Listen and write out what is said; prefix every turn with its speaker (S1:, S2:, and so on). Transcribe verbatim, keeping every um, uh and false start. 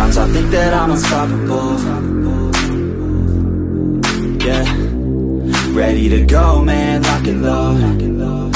S1: Sometimes I think that I'm unstoppable. Yeah, ready to go, man, lock and load.